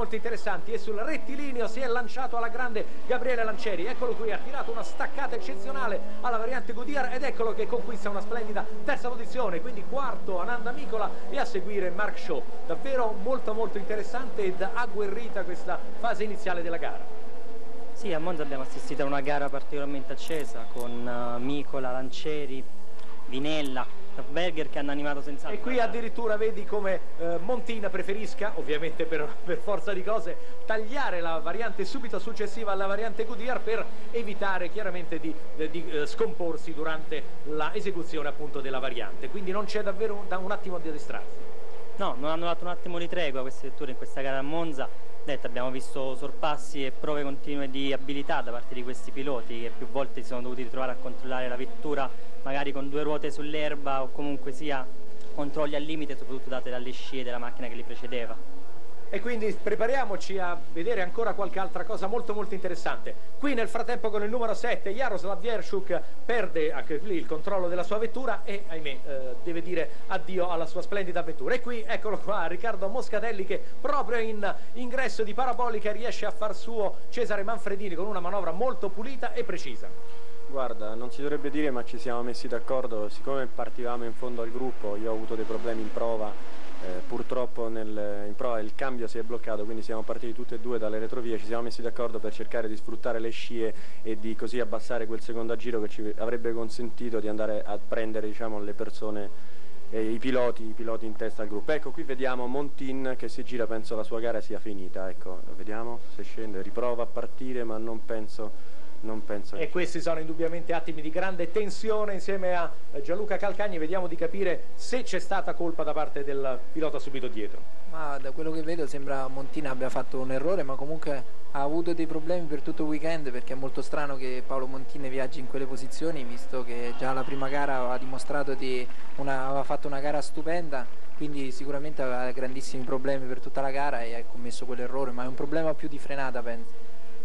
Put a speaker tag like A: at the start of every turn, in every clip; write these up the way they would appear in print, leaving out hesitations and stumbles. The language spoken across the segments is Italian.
A: molto interessanti, e sul rettilineo si è lanciato alla grande Gabriele Lancieri. Eccolo qui, ha tirato una staccata eccezionale alla variante Goodyear ed eccolo che conquista una splendida terza posizione, quindi quarto Ananda Mikola e a seguire Mark Shaw. Davvero molto interessante ed agguerrita questa fase iniziale della gara.
B: Sì, a Monza abbiamo assistito a una gara particolarmente accesa con Mikola, Lancieri, Vinella, Berger che hanno animato senza...
A: E qui addirittura vedi come Montina preferisca, ovviamente per forza di cose, tagliare la variante subito successiva alla variante Goodyear per evitare chiaramente di scomporsi durante l'esecuzione appunto della variante. Quindi non c'è davvero un attimo di distrarsi.
B: No, non hanno dato un attimo di tregua queste vetture in questa gara a Monza. Abbiamo visto sorpassi e prove continue di abilità da parte di questi piloti che più volte si sono dovuti ritrovare a controllare la vettura magari con due ruote sull'erba o comunque sia controlli al limite, soprattutto date dalle scie della macchina che li precedeva.
A: E quindi prepariamoci a vedere ancora qualche altra cosa molto interessante. Qui nel frattempo con il numero 7 Jaroslav Wierchuk perde anche lì il controllo della sua vettura e ahimè deve dire addio alla sua splendida avventura. E qui eccolo qua Riccardo Moscatelli che proprio in ingresso di parabolica riesce a far suo Cesare Manfredini con una manovra molto pulita e precisa.
C: Guarda, non si dovrebbe dire, ma ci siamo messi d'accordo, siccome partivamo in fondo al gruppo, io ho avuto dei problemi in prova. Purtroppo in prova il cambio si è bloccato, quindi siamo partiti tutti e due dalle retrovie, ci siamo messi d'accordo per cercare di sfruttare le scie e di così abbassare quel secondo giro che ci avrebbe consentito di andare a prendere, diciamo, le persone, i piloti in testa al gruppo. Ecco, qui vediamo Montin che si gira, penso la sua gara sia finita, ecco, vediamo se scende, riprova a partire ma non penso
A: e questi sono indubbiamente attimi di grande tensione insieme a Gianluca Calcagni. Vediamo di capire se c'è stata colpa da parte del pilota subito dietro.
D: Ma da quello che vedo sembra Montina abbia fatto un errore, ma comunque ha avuto dei problemi per tutto il weekend, perché è molto strano che Paolo Montina viaggi in quelle posizioni, visto che già la prima gara aveva dimostrato aveva fatto una gara stupenda, quindi sicuramente aveva grandissimi problemi per tutta la gara e ha commesso quell'errore, ma è un problema più di frenata, penso.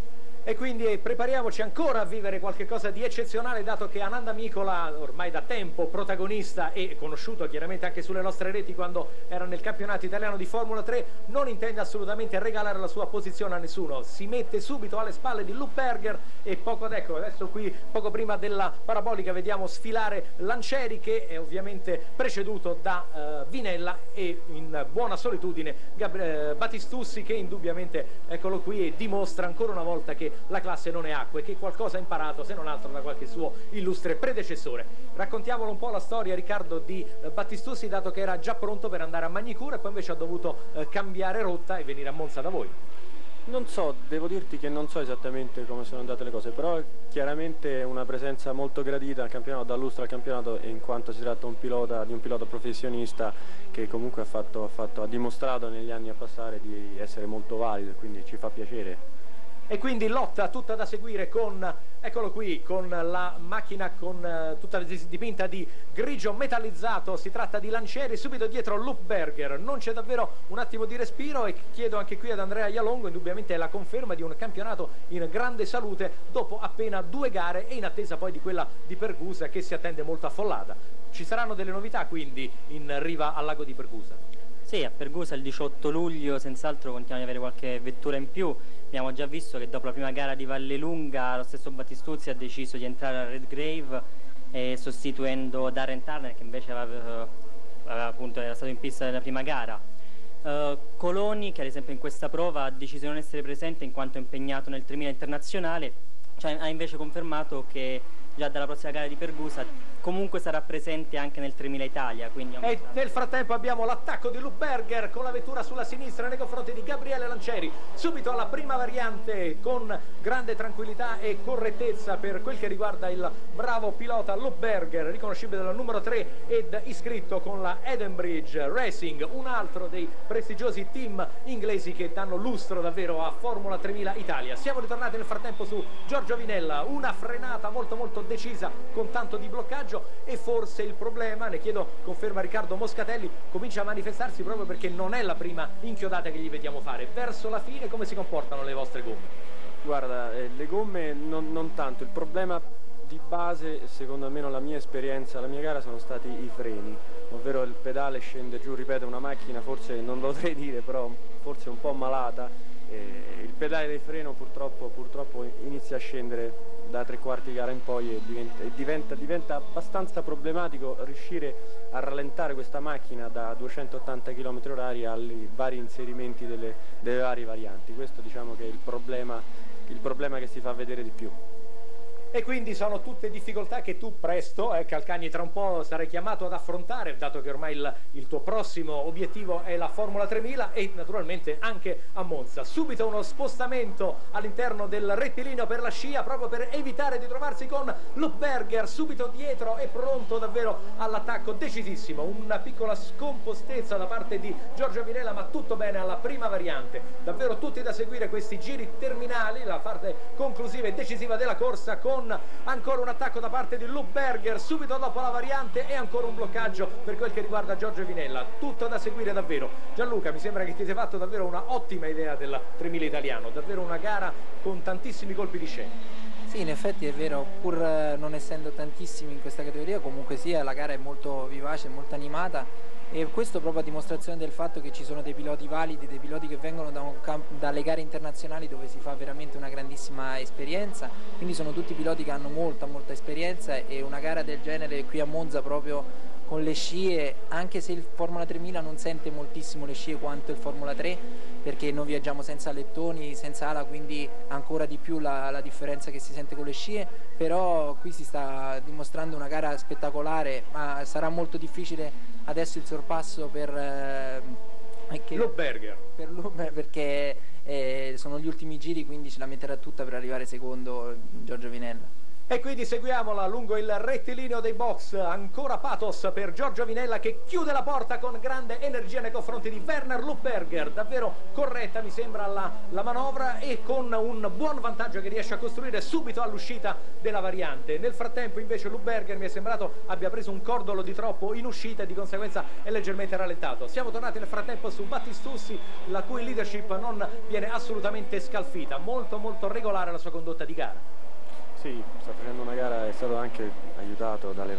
A: E quindi prepariamoci ancora a vivere qualche cosa di eccezionale, dato che Ananda Mikola, ormai da tempo protagonista e conosciuto chiaramente anche sulle nostre reti quando era nel campionato italiano di Formula 3, non intende assolutamente regalare la sua posizione a nessuno. Si mette subito alle spalle di Lupberger e adesso qui poco prima della parabolica vediamo sfilare Lancieri, che è ovviamente preceduto da Vinella, e in buona solitudine Battistussi, che indubbiamente eccolo qui e dimostra ancora una volta che la classe non è acqua e che qualcosa ha imparato, se non altro da qualche suo illustre predecessore. Raccontiamolo un po' la storia, Riccardo, di Battistussi, dato che era già pronto per andare a Magnicura e poi invece ha dovuto cambiare rotta e venire a Monza da voi.
C: Non so, devo dirti che non so esattamente come sono andate le cose, però chiaramente è una presenza molto gradita al campionato, dà lustro al campionato, in quanto si tratta di un pilota professionista che comunque ha dimostrato negli anni a passare di essere molto valido, quindi ci fa piacere.
A: E quindi lotta tutta da seguire con, eccolo qui, con la macchina tutta dipinta di grigio metallizzato. Si tratta di Lancieri, subito dietro Lupberger. Non c'è davvero un attimo di respiro e chiedo anche qui ad Andrea Ialongo, indubbiamente è la conferma di un campionato in grande salute dopo appena 2 gare e in attesa poi di quella di Pergusa che si attende molto affollata. Ci saranno delle novità quindi in riva al lago di Pergusa?
B: Sì, a Pergusa il 18 luglio senz'altro continuiamo ad avere qualche vettura in più. Abbiamo già visto che dopo la prima gara di Vallelunga lo stesso Battistuzzi ha deciso di entrare a Redgrave sostituendo Darren Turner, che invece appunto era stato in pista nella prima gara. Coloni, che ad esempio in questa prova ha deciso di non essere presente in quanto impegnato nel 3000 internazionale, ha invece confermato che già dalla prossima gara di Pergusa comunque sarà presente anche nel 3000 Italia.
A: E nel frattempo abbiamo l'attacco di Lupberger con la vettura sulla sinistra nei confronti di Gabriele Lancieri, subito alla prima variante con grande tranquillità e correttezza per quel che riguarda il bravo pilota Lupberger, riconoscibile dal numero 3 ed iscritto con la Edenbridge Racing, un altro dei prestigiosi team inglesi che danno lustro davvero a Formula 3000 Italia. Siamo ritornati nel frattempo su Giorgio Vinella, una frenata molto decisa con tanto di bloccaggio, e forse il problema, ne chiedo conferma Riccardo Moscatelli, comincia a manifestarsi proprio perché non è la prima inchiodata che gli vediamo fare. Verso la fine come si comportano le vostre gomme?
C: Guarda, le gomme non tanto, il problema di base, secondo me, la mia esperienza, la mia gara, sono stati i freni, ovvero il pedale scende giù, ripeto, una macchina, forse non lo potrei dire, però forse un po' malata, il pedale del freno purtroppo inizia a scendere da 3/4 gara in poi e diventa abbastanza problematico riuscire a rallentare questa macchina da 280 km/h ai vari inserimenti delle varie varianti. Questo diciamo che è il problema che si fa vedere di più.
A: E quindi sono tutte difficoltà che tu presto, Calcagni, tra un po' sarai chiamato ad affrontare, dato che ormai il tuo prossimo obiettivo è la Formula 3000 e naturalmente anche a Monza. Subito uno spostamento all'interno del rettilineo per la scia, proprio per evitare di trovarsi con Lupberger subito dietro e pronto davvero all'attacco decisissimo. Una piccola scompostezza da parte di Giorgio Vinella, ma tutto bene alla prima variante. Davvero tutti da seguire questi giri terminali, la parte conclusiva e decisiva della corsa, con ancora un attacco da parte di Lupberger subito dopo la variante e ancora un bloccaggio per quel che riguarda Giorgio Vinella. Tutto da seguire davvero. Gianluca, mi sembra che ti sei fatto davvero una ottima idea del 3000 italiano, davvero una gara con tantissimi colpi di scena.
D: Sì, in effetti è vero, pur non essendo tantissimi in questa categoria, comunque sia la gara è molto vivace, molto animata, e questo proprio a dimostrazione del fatto che ci sono dei piloti validi, dei piloti che vengono dalle gare internazionali dove si fa veramente una grandissima esperienza, quindi sono tutti piloti che hanno molta esperienza, e una gara del genere qui a Monza proprio con le scie, anche se il Formula 3000 non sente moltissimo le scie quanto il Formula 3, perché noi viaggiamo senza lettoni, senza ala, quindi ancora di più la differenza che si sente con le scie, però qui si sta dimostrando una gara spettacolare, ma sarà molto difficile adesso il sorpasso per
A: Lupberger,
D: perché sono gli ultimi giri, quindi ce la metterà tutta per arrivare secondo Giorgio Vinella.
A: E quindi seguiamola lungo il rettilineo dei box, ancora pathos per Giorgio Vinella che chiude la porta con grande energia nei confronti di Werner Lupberger. Davvero corretta mi sembra la manovra, e con un buon vantaggio che riesce a costruire subito all'uscita della variante. Nel frattempo invece Lupberger mi è sembrato abbia preso un cordolo di troppo in uscita e di conseguenza è leggermente rallentato. Siamo tornati nel frattempo su Battistussi, la cui leadership non viene assolutamente scalfita, molto regolare la sua condotta di gara.
C: Sì, sta facendo una gara, è stato anche aiutato dalle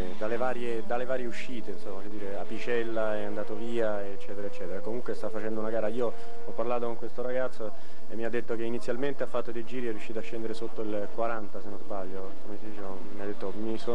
C: varie uscite, insomma, che dire, Apicella è andato via, eccetera. Comunque sta facendo una gara. Io ho parlato con questo ragazzo e mi ha detto che inizialmente ha fatto dei giri, è riuscito a scendere sotto il 40 se non sbaglio, come si dice, mi ha detto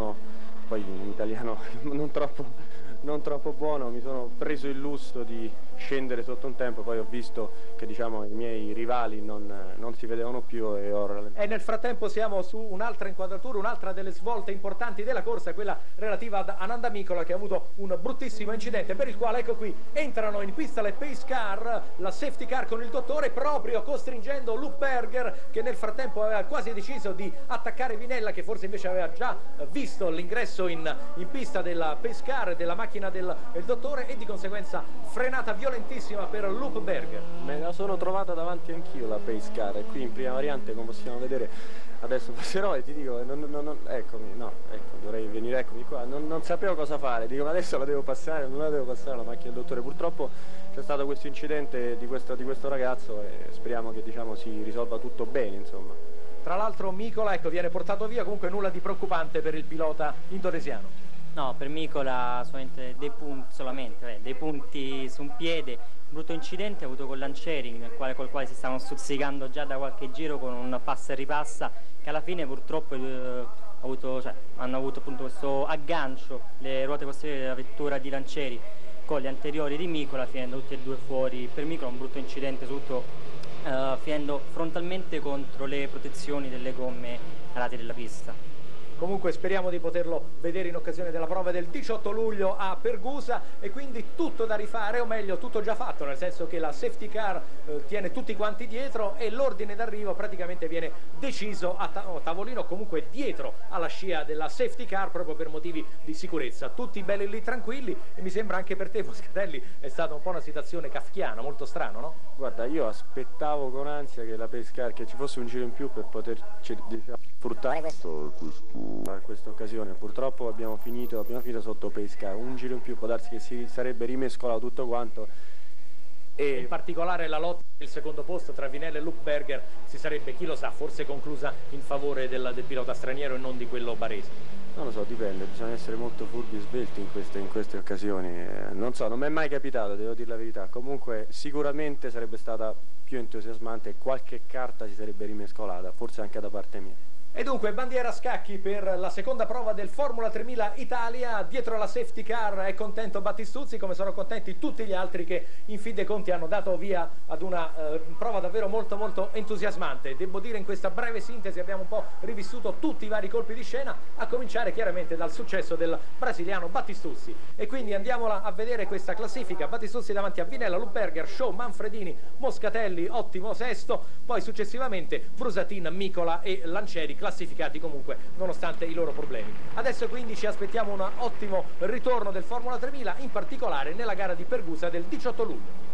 C: poi in italiano non troppo buono, mi sono preso il lusso di scendere sotto un tempo, poi ho visto che diciamo i miei rivali non si vedevano più e ho rallentato.
A: E nel frattempo siamo su un'altra inquadratura, un'altra delle svolte importanti della corsa, quella relativa ad Ananda Mikola, che ha avuto un bruttissimo incidente per il quale, ecco qui, entrano in pista le pace car, la safety car con il dottore, proprio costringendo Lupberger, che nel frattempo aveva quasi deciso di attaccare Vinella, che forse invece aveva già visto l'ingresso in pista della pace car, della macchina del dottore, e di conseguenza frenata violentissima per Lupberger.
C: Me la sono trovata davanti anch'io la pace car, e qui in prima variante, come possiamo vedere, adesso passerò e ti dico, eccomi, dovrei venire, eccomi qua, non sapevo cosa fare, dico ma adesso la devo passare, non la devo passare la macchina del dottore. Purtroppo c'è stato questo incidente di questo ragazzo e speriamo che diciamo si risolva tutto bene, insomma.
A: Tra l'altro Mikola, ecco, viene portato via, comunque nulla di preoccupante per il pilota indonesiano.
B: No, per Mikola solamente dei punti su un piede, brutto incidente avuto con Lancieri, col quale si stavano stuzzicando già da qualche giro con un passa e ripassa, che alla fine purtroppo hanno avuto appunto questo aggancio, le ruote posteriori della vettura di Lancieri con le anteriori di Mikola, finendo tutti e due fuori. Per Mikola un brutto incidente, soprattutto finendo frontalmente contro le protezioni delle gomme ai lati della pista.
A: Comunque speriamo di poterlo vedere in occasione della prova del 18 luglio a Pergusa, e quindi tutto da rifare, o meglio tutto già fatto, nel senso che la safety car tiene tutti quanti dietro e l'ordine d'arrivo praticamente viene deciso a tavolino, comunque dietro alla scia della safety car, proprio per motivi di sicurezza. Tutti belli lì tranquilli, e mi sembra anche per te, Moscatelli, è stata un po' una situazione kafkiana, molto strano, no?
C: Guarda, io aspettavo con ansia che la pace car, che ci fosse un giro in più per poterci, diciamo, sfruttare questa occasione. Purtroppo abbiamo finito sotto pace car, un giro in più, può darsi che si sarebbe rimescolato tutto quanto, e
A: in particolare la lotta del secondo posto tra Vinella e Lupberger si sarebbe, chi lo sa, forse conclusa in favore del pilota straniero e non di quello barese.
C: Non lo so, dipende, bisogna essere molto furbi e svelti in queste occasioni. Non so, non mi è mai capitato, devo dire la verità. Comunque sicuramente sarebbe stata più entusiasmante e qualche carta si sarebbe rimescolata, forse anche da parte mia.
A: E dunque bandiera a scacchi per la seconda prova del Formula 3000 Italia. Dietro la safety car è contento Battistuzzi, come sono contenti tutti gli altri che in fin dei conti hanno dato via ad una prova davvero molto entusiasmante. Devo dire, in questa breve sintesi abbiamo un po' rivissuto tutti i vari colpi di scena, a cominciare chiaramente dal successo del brasiliano Battistuzzi. E quindi andiamola a vedere questa classifica. Battistuzzi davanti a Vinella, Lubberger, Show, Manfredini, Moscatelli, ottimo sesto, poi successivamente Frusatin, Micola e Lancieri, classificati comunque nonostante i loro problemi. Adesso quindi ci aspettiamo un ottimo ritorno del Formula 3000, in particolare nella gara di Pergusa del 18 luglio.